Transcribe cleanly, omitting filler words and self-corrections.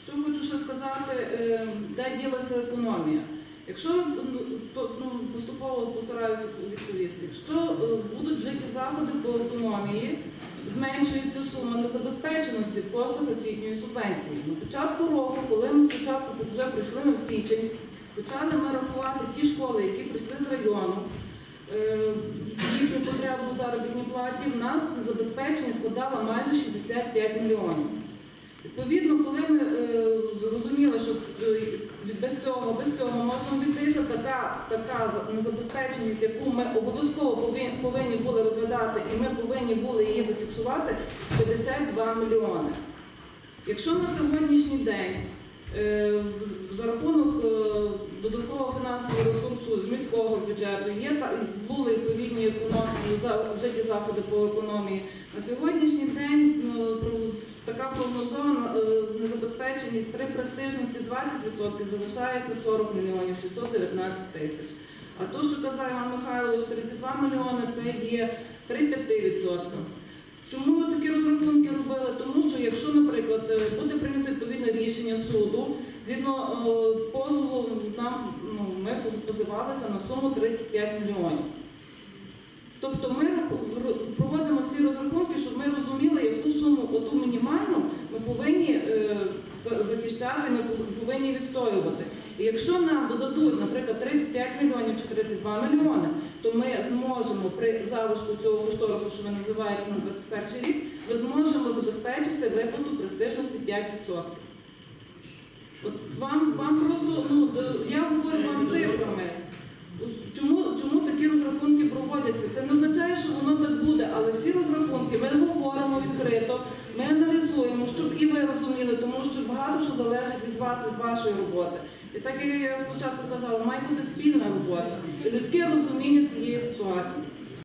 Що хочу ще сказати, де ділася економія. Якщо, поступово постараюся відповісти, якщо будуть вжиті заходи по економії, зменшується сума незабезпеченості в коштах освітньої субвенції. На початку року, коли ми спочатку вже прийшли в січень, почали ми рахувати ті школи, які прийшли з району, їхню потребу в заробітній платі, в нас забезпечення складало майже 65 мільйонів. Відповідно, коли ми зрозуміли, що без цього можна обійтися, така незабезпеченість, яку ми обов'язково повинні були розглядати, і ми повинні були її зафіксувати, 52 мільйони. Якщо на сьогоднішній день за рахунок додаткового фінансового ресурсу з міського бюджету були відповідні вжиті заходи по економії, на сьогоднішній день така прогнозована незабезпеченість при престижності 20% залишається 40 мільйонів 619 тисяч. А то, що казав Іван Михайлович, 32 мільйони – це є при 5%. Чому ми такі розрахунки робили? Тому що якщо, наприклад, буде прийнято відповідне рішення суду, згідно позову ми позивалися на суму 35 мільйонів. Тобто ми проводимо всі розрахунки, щоб ми розуміли, яку суму, оту мінімальну, ми повинні захищати, ми повинні відстоювати. І якщо нам додадуть, наприклад, 35 мільйонів чи 32 мільйони, то ми зможемо при залишку цього кошторису, що ви називаєте на 21 рік, ми зможемо забезпечити виплату престижності 5%. От вам просто, я говорю вам цифрами. Чому такі розрахунки проводяться? Це не означає, що воно так буде, але всі розрахунки ми говоримо відкрито, ми аналізуємо, щоб і ви розуміли, тому що багато що залежить від вас, від вашої роботи. І так, як я спочатку казала, має бути спільна робота і людське розуміння цієї ситуації.